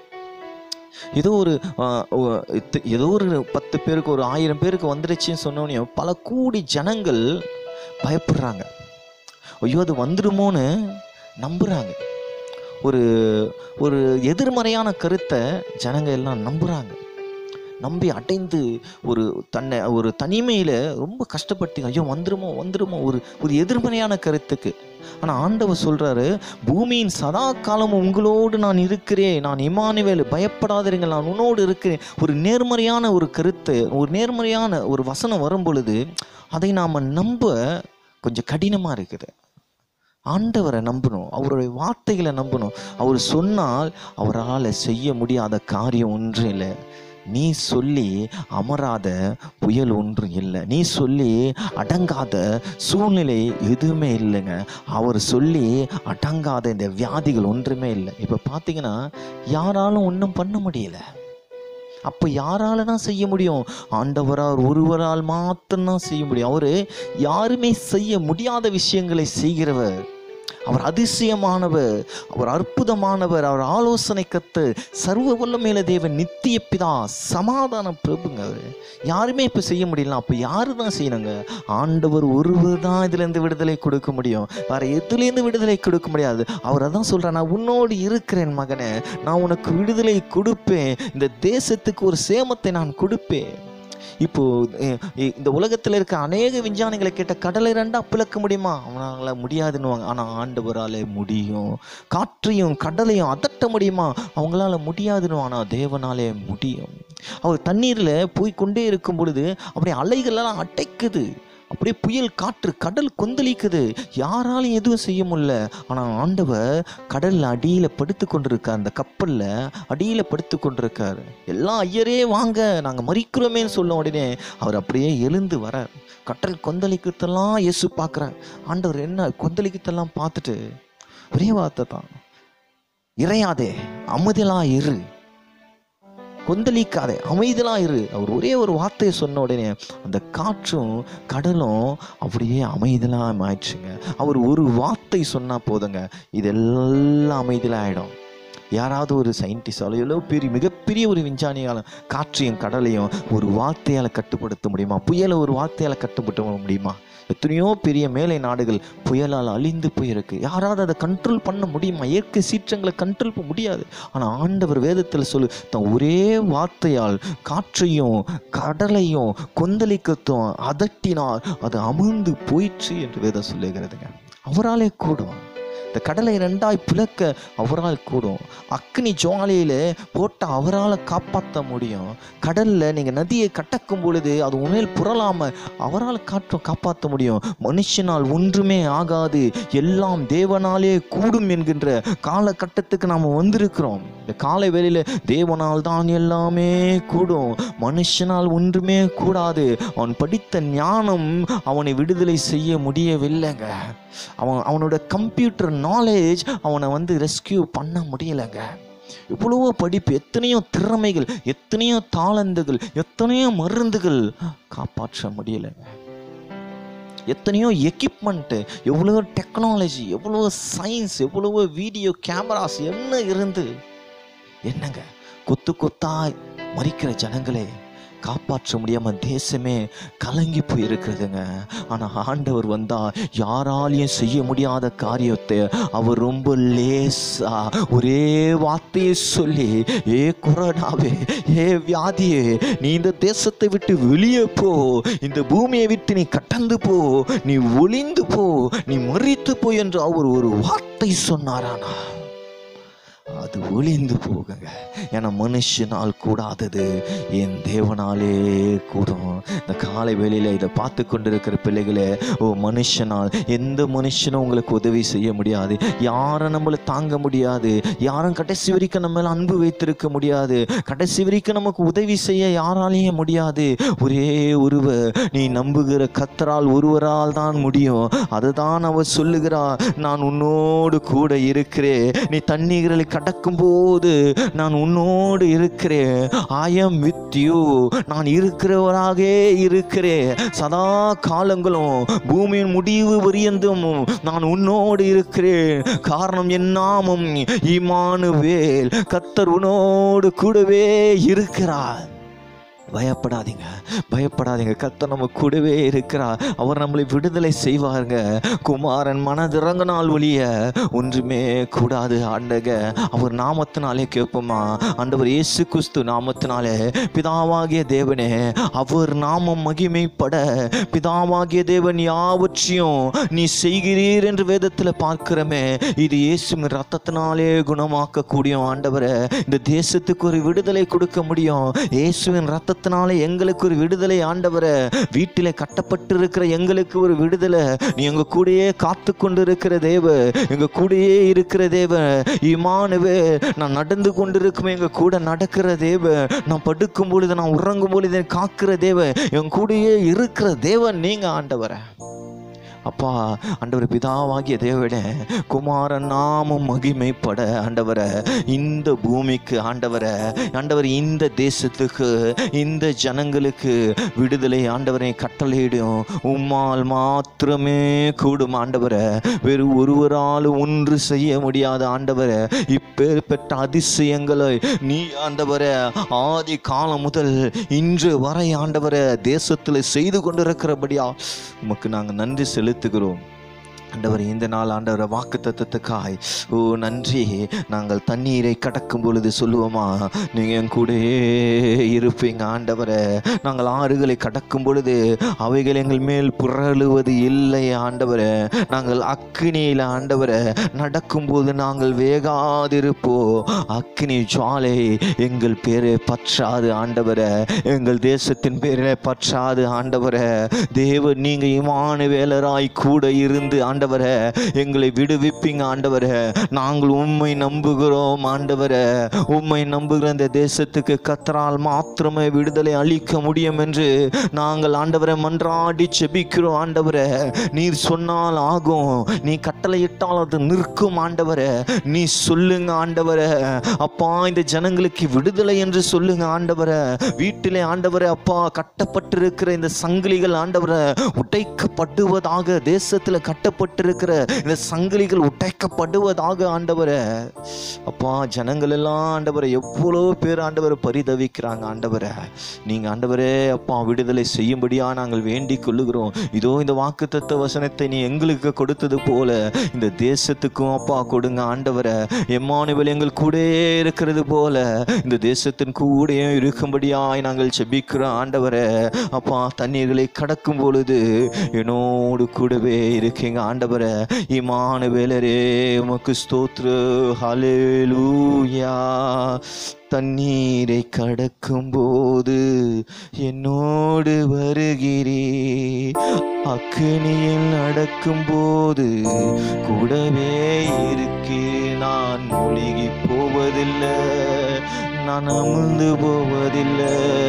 ஏதோ ஒரு ஏதோ ஒரு பத்து பேருக்கு ஒரு ஆயிரம் பேருக்கு வந்துடுச்சுன்னு சொன்னோன்னே பல கோடி ஜனங்கள் பயப்படுறாங்க. ஐயோ அது வந்துடுமோன்னு நம்புகிறாங்க. ஒரு ஒரு எதிர்மறையான கருத்தை ஜனங்க எல்லாம் நம்புகிறாங்க. நம்பி அடைந்து ஒரு தன்னை ஒரு தனிமையில் ரொம்ப கஷ்டப்பட்டு ஐயோ வந்துருமோ வந்துருமோ ஒரு ஒரு எதிர்மறையான கருத்துக்கு. ஆனால் ஆண்டவர் சொல்கிறாரு, பூமியின் சதா காலமும் உங்களோடு நான் இருக்கிறேன், நான் இம்மானுவேல், பயப்படாதீர்கள், நான் உன்னோடு இருக்கிறேன். ஒரு நேர்மறையான ஒரு கருத்து, ஒரு நேர்மறையான ஒரு வசனம் வரும் பொழுது அதை நாம் நம்ப கொஞ்சம் கடினமாக இருக்குது. ஆண்டவரை நம்பணும், அவருடைய வார்த்தைகளை நம்பணும். அவர் சொன்னால் அவரால் செய்ய முடியாத காரியம் ஒன்றும் இல்லை. நீ சொல்லி அமராத புயல் ஒன்றும் இல்லை, நீ சொல்லி அடங்காத சூழ்நிலை எதுவுமே இல்லைங்க. அவர் சொல்லி அடங்காத இந்த வியாதிகள் ஒன்றுமே இல்லை. இப்போ பார்த்தீங்கன்னா யாராலும் ஒன்றும் பண்ண முடியல. அப்போ யாரால தான் செய்ய முடியும்? ஆண்டவரால் ஒருவரால் மாத்திரம்தான் செய்ய முடியும். அவர் யாருமே செய்ய முடியாத விஷயங்களை செய்கிறவர். அவர் அதிசயமானவர், அவர் அற்புதமானவர், அவர் ஆலோசனை கர்த்தர், சர்வ வல்லமையுள்ள தேவன், நித்திய பிதா, சமாதான பிரபுங்க. அவர் யாருமே இப்போ செய்ய முடியல. அப்போ யாரு தான் செய்யணுங்க? ஆண்டவர் ஒருவர் தான் இதுலேருந்து விடுதலை கொடுக்க முடியும். வேறு எதுலேருந்து விடுதலை கொடுக்க முடியாது. அவர் அதான் சொல்கிறார், நான் உன்னோடு இருக்கிறேன் மகனே, நான் உனக்கு விடுதலை கொடுப்பேன், இந்த தேசத்துக்கு ஒரு சேமத்தை நான் கொடுப்பேன். இப்போ இந்த உலகத்தில் இருக்க அநேக விஞ்ஞானிகளை கேட்ட, கடலை ரெண்டா பிளக்க முடியுமா? அவங்களால முடியாதுன்னுவாங்க. ஆனால் ஆண்டவரால் முடியும். காற்றையும் கடலையும் அதட்ட முடியுமா? அவங்களால முடியாதுன்னு. ஆனால் தேவனாலே முடியும். அவர் தண்ணீரில் போய் கொண்டே இருக்கும் பொழுது அப்படியே அலைகளெல்லாம் அடைக்குது, அப்படியே புயல் காற்று, கடல் கொந்தளிக்குது, யாராலும் எதுவும் செய்ய முடியல. ஆனால் ஆண்டவர் கடல் அடியில் படுத்து கொண்டிருக்கார், அந்த கப்பலில் அடியில் படுத்து கொண்டிருக்கார். எல்லாம் ஐயரே வாங்க, நாங்கள் மறிக்கிறோமேன்னு சொல்ல உடனே அவர் அப்படியே எழுந்து வர, கடல் கொந்தளிக்கிறதெல்லாம் இயேசு பார்க்குறார். ஆண்டவர் என்ன கொந்தளிக்கிறதெல்லாம் பார்த்துட்டு ஒரே வார்த்தை தான், இறையாதே, அமைதியா இரு, கொந்தளிக்காதே, அமைதியாக இரு. அவர் ஒரே ஒரு வார்த்தையை சொன்ன உடனே அந்த காற்றும் கடலும் அப்படியே அமைதியாக ஆயிடுச்சுங்க. அவர் ஒரு வார்த்தை சொன்னால் போதுங்க, இதெல்லாம் அமைதியாக ஆகிடும். யாராவது ஒரு சயின்டிஸ்டாலோ எவ்வளோ பெரிய மிகப்பெரிய ஒரு விஞ்ஞானியால் காற்றையும் கடலையும் ஒரு வார்த்தையால் கட்டுப்படுத்த முடியுமா? புயலை ஒரு வார்த்தையால் கட்டுப்படுத்த முடியுமா? எத்தனையோ பெரிய மேலை நாடுகள் புயலால் அழிந்து போயிருக்கு. யாராவது அதை கண்ட்ரோல் பண்ண முடியுமா? இயற்கை சீற்றங்களை கண்ட்ரோல் பண்ண முடியாது. ஆனால் ஆண்டவர் வேதத்தில் சொல்லு, தன் ஒரே வார்த்தையால் காற்றையும் கடலையும் கொந்தளிக்கத்தும் அதட்டினார், அது அமிழ்ந்து போயிற்று என்று வேதம் சொல்லுகிறதுங்க. அவராலே கூடும். இந்த கடலை ரெண்டாய் பிளக்க அவரால் கூடும். அக்னி ஜுவாலையில் போட்ட அவரால் காப்பாற்ற முடியும். கடலில் நீங்கள் நதியை கட்டக்கும் பொழுது அது உண்மையில் புரளாமல் அவரால் காற்றும் காப்பாற்ற முடியும். மனுஷனால் ஒன்றுமே ஆகாது, எல்லாம் தேவனாலே கூடும் என்கின்ற காலகட்டத்துக்கு நாம் வந்திருக்கிறோம். இந்த காலை வேளையில் தேவனால் தான் எல்லாமே கூடும், மனுஷனால் ஒன்றுமே கூடாது. அவன் படித்த ஞானம் அவனை விடுதலை செய்ய முடியவில்லைங்க. அவன் அவனோட கம்ப்யூட்டர் நாலேஜ் அவனை வந்து ரெஸ்கியூ பண்ண முடியலைங்க. இவ்வளவோ படிப்பு, எத்தனையோ திறமைகள், எத்தனையோ தாளந்துகள், எத்தனையோ மருந்துகள் காப்பாற்ற முடியலைங்க. எத்தனையோ எக்யூப்மெண்ட்டு, எவ்வளவோ டெக்னாலஜி, எவ்வளவோ சயின்ஸ், எவ்வளவோ வீடியோ கேமராஸ் என்ன இருந்து என்னங்க கொத்து கொத்தாய் மறிக்கிற ஜனங்களே காப்பாற்ற முடியாமல் தேசமே கலங்கி போயிருக்கிறதுங்க. ஆனால் ஆண்டவர் வந்தா யாராலையும் செய்ய முடியாத காரியத்தை அவர் ரொம்ப லேசா ஒரே வார்த்தையை சொல்லி, ஏ கொரோனாவே, ஏ வியாதியே, நீ இந்த தேசத்தை விட்டு வெளியே போ, இந்த பூமியை விட்டு நீ கடந்து போ, நீ ஒளிந்து போ, நீ மறித்து போ என்று அவர் ஒரு வார்த்தை சொன்னாரானா அது ஒளிந்து போகுங்க. ஏன்னா மனுஷனால் கூடாதது என் தேவனாலே கூடும். இந்த காலை வேளையில் இதை பார்த்து கொண்டிருக்கிற பிள்ளைகளே, ஓ மனுஷனால் எந்த மனுஷனும் உங்களுக்கு உதவி செய்ய முடியாது, யாரும் நம்மளை தாங்க முடியாது, யாரும் கடைசி வரைக்கும் நம்ம மேல அன்பு வைத்திருக்க முடியாது, கடைசி வரைக்கும் நமக்கு உதவி செய்ய யாராலையும் முடியாது. ஒரே ஒருவர், நீ நம்புகிற கர்த்தரால் ஒருவரால் தான் முடியும். அதுதான் அவர் சொல்லுகிறார், நான் உன்னோடு கூட இருக்கிறேன், நீ தண்ணீர்களை கடக்கும் போது நான் உன்னோடு இருக்கிறேன், ஐ எம் வித் யூ, நான் இருக்கிறவராக இருக்கிறேன், சதா காலங்களும் பூமியின் முடிவு பரியந்தும் நான் உன்னோடு இருக்கிறேன். காரணம் என் நாமம் இம்மானுவேல், கர்த்தர் உன்னோடு கூடவே இருக்கிறார். பயப்படாதீங்க, பயப்படாதீங்க, கர்த்தர் நம்ம கூடவே இருக்கிறார். அவர் நம்மளை விடுதலை செய்வாருங்க. குமாரன் மனதிறங்கினால் ஒழிய ஒன்றுமே கூடாது. ஆண்டக அவர் நாமத்தினாலே கேட்போமா? ஆண்டவர் இயேசு கிறிஸ்து நாமத்தினாலே, பிதாவாகிய தேவனே, அவர் நாமம் மகிமைப்பட, பிதாவாகிய தேவன் யாவற்றையும் நீ செய்கிறீர் என்று வேதத்தில் பார்க்கிறோமே, இது இயேசுவின் ரத்தத்தினாலே குணமாக்கக்கூடிய ஆண்டவரை, இந்த தேசத்துக்கு ஒரு விடுதலை கொடுக்க முடியும். இயேசுவின் ரத்த எங்களுக்கு ஒரு விடுதலை ஆண்டவரே, வீட்டிலே கட்டப்பட்டு இருக்கிற எங்களுக்கு ஒரு விடுதலை. நீ எங்க கூடயே காத்து கொண்டு இருக்கிற தேவ, எங்க கூடயே இருக்கிற தேவ இம்மானுவே, நான் நடந்து கொண்டிருக்கும் எங்க கூட நடக்கிற தேவ, நான் படுக்கும் பொழுது நான் உறங்கும் பொழுது காக்கிற தேவ, எங்க கூடயே இருக்கிற தேவன் நீங்க ஆண்டவரே. அப்பா ஆண்டவர் பிதாவாகிய தேவனே, குமாரன் நாமம் மகிமைப்பட ஆண்டவரை, இந்த பூமிக்கு ஆண்டவரை, ஆண்டவர் இந்த தேசத்துக்கு, இந்த ஜனங்களுக்கு விடுதலை ஆண்டவரை கட்டளையிடும். உம்மால் மாத்திரமே கூடும் ஆண்டவரை, வேறு ஒருவரால் ஒன்று செய்ய முடியாத ஆண்டவரை, இப்பேற்பட்ட அதிசயங்களை நீ ஆண்டவரை ஆதி காலம் முதல் இன்று வரை ஆண்டவரை தேசத்தில் செய்து கொண்டிருக்கிறபடியா உமக்கு நாங்கள் நன்றி செலுத்த கிறோம். ஆண்டவர் இந்த நாள் ஆண்டவரை வாக்கு தத்தத்துக்காய் ஓ நன்றி. நாங்கள் தண்ணீரை கடக்கும் பொழுது சொல்லுவோமா, நீங்கள் என் கூடயே இருப்பீங்க ஆண்டவரை. நாங்கள் ஆறுகளை கடக்கும் பொழுது அவைகள் எங்கள் மேல் புரளுவது இல்லை ஆண்டவரை. நாங்கள் அக்கினியில் ஆண்டவரை நடக்கும்போது நாங்கள் வேகாதிருப்போ, அக்கினி ஜுவாலை எங்கள் பேரை பற்றாது ஆண்டவரை, எங்கள் தேசத்தின் பேரை பற்றாது ஆண்டவரை. தேவன் நீங்கள் இம்மானுவேலராய் கூட இருந்து ஆண்டவரே எங்களை விடுவிப்பீங்க ஆண்டவரே. நாங்கள் உம்மை நம்புகிறோம் ஆண்டவரே, உம்மை நம்புகிற இந்த தேசத்துக்கு கர்த்தரால் மாத்திரமே விடுதலை அளிக்க முடியும் என்று நாங்கள் ஆண்டவரை மன்றாடி செபிக்கிறோம் ஆண்டவரே. நீர் சொன்னால் ஆகும், நீ கட்டளையிட்டால் அது நிற்கும் ஆண்டவரே. நீ சொல்லுங்க ஆண்டவரே. அப்பா இந்த ஜனங்களுக்கு விடுதலை என்று சொல்லுங்க ஆண்டவரே. வீட்டிலே ஆண்டவரே அப்பா கட்டப்பட்டிருக்கிற இந்த சங்கிலிகள் ஆண்டவரே உடைக்கப்படுவதாக, தேசத்தில் கட்டப்பட்டு இருக்கிற இந்த சங்கிலிகள் உடைக்கப்படுவதாக ஆண்டவரே. அப்பா ஜனங்கள் எல்லாம் ஆண்டவரை எவ்வளோ பேர் ஆண்டவரை பரிதவிக்கிறாங்க ஆண்டவரை. நீங்க ஆண்டவரே அப்பா விடுதலை செய்யும்படியா நாங்கள் வேண்டிக் கொள்ளுகிறோம். இதோ இந்த வாக்குத்தத்த வசனத்தை நீ எங்களுக்கு கொடுத்தது போல இந்த தேசத்துக்கும் அப்பா கொடுங்க ஆண்டவரை. இம்மானுவேல் எங்கள் கூட இருக்கிறது போல இந்த தேசத்தின் கூட இருக்கும்படியாய் நாங்கள் செபிக்கிறோம் ஆண்டவரை. அப்பா தண்ணீர்களை கடக்கும் பொழுது என்னோடு கூடவே இருக்கீங்க ஆண்டவரே. இம்மானுவேலரே உமக்கு ஸ்தோத்ரு, ஹல்லேலூயா. தண்ணீரை கடக்கும் போது என்னோடு வருகிறே, அக்கினியில் நடக்கும் போது கூடவே இருக்கே. நான் மூழ்கி போவதில்லை, நான் அமிழ்ந்து போவதில்லை.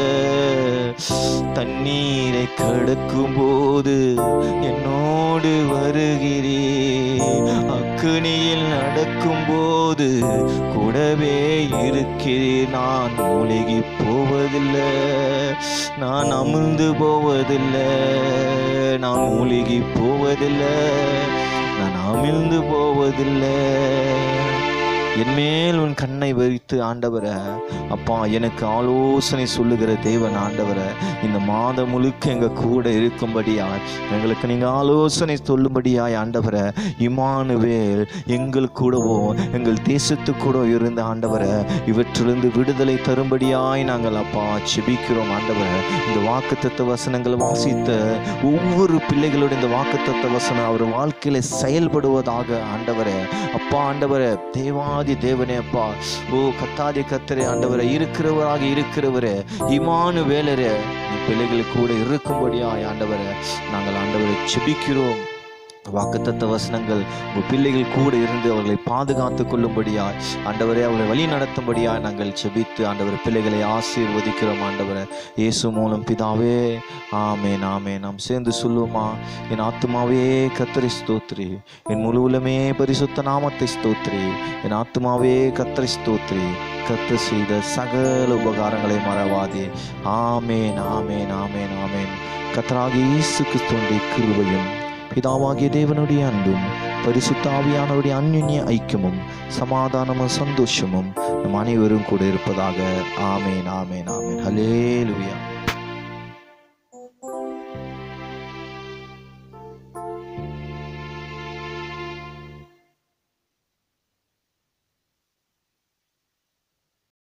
தண்ணீரை கடக்கும் போது என்னோடு வருகிறே, அக்கினியில் நடக்கும் போது கூடவே இருக்கிறேன். நான் மூழ்கி போவதில்லை, நான் அமிழ்ந்து போவதில்லை. நான் மூழ்கி போவதில்லை, நான் அமிழ்ந்து போவதில்லை. என்மேல் உன் கண்ணை வைத்து ஆண்டவரை அப்பா எனக்கு ஆலோசனை சொல்லுகிற தேவன் ஆண்டவரை, இந்த மாதம் முழுக்க எங்கள் கூட இருக்கும்படியாய் எங்களுக்கு நீங்கள் ஆலோசனை சொல்லும்படியாய் ஆண்டவரை. இம்மானுவேல் எங்கள் கூடவோ எங்கள் தேசத்து கூட இருந்த ஆண்டவரை இவற்றிலிருந்து விடுதலை தரும்படியாய் நாங்கள் அப்பா செபிக்கிறோம் ஆண்டவரை. இந்த வாக்குத்தத்த வசனங்கள் வாசித்த ஒவ்வொரு பிள்ளைகளோட இந்த வாக்குத்தத்த வசனம் அவர் வாழ்க்கையில செயல்படுவதாக ஆண்டவரை. அப்பா ஆண்டவரை தேவா தேவாதி தேவனே அப்பா, ஓ கத்தாதி கத்தரே ஆண்டவரே, இருக்கிறவராக இருக்கிறவரே, இமானு வேலரே, நீ பிள்ளைகள் கூட இருக்கும்படியாய் ஆண்டவரே நாங்கள் ஆண்டவரை செபிக்கிறோம். வாக்குத்தத்த வசனங்கள் உங்கள் பிள்ளைகள் கூட இருந்து அவர்களை பாதுகாத்து கொள்ளும்படியாய் ஆண்டவரே, அவர்களை வழி நடத்தும்படியாய் நாங்கள் செபித்து ஆண்டவர் பிள்ளைகளை ஆசீர்வதிக்கிறோம் ஆண்டவரே, இயேசு மூலம் பிதாவே, ஆமேன் ஆமேன். நாம் சேர்ந்து சொல்லுவோமா? என் ஆத்துமாவே கர்த்தரை ஸ்தோத்திரி, என் முழு உலமே பரிசுத்த நாமத்தை ஸ்தோத்திரி, என் ஆத்துமாவே கர்த்தரை ஸ்தோத்திரி, கர்த்தர் செய்த சகல உபகாரங்களை மறவாதே. ஆமேன் ஆமேன் ஆமேன் ஆமேன். கர்த்தராகிய இயேசு கிறிஸ்துவின் கிருபையும் பிதாவாகிய தேவனுடைய அன்பும் பரிசுத்த ஆவியானவருடைய அன்யோன்ய ஐக்கியமும் சமாதானமும் சந்தோஷமும் நம் அனைவரும் கூட இருப்பதாக. ஆமேன் ஆமேன் ஆமேன். ஹல்லேலூயா.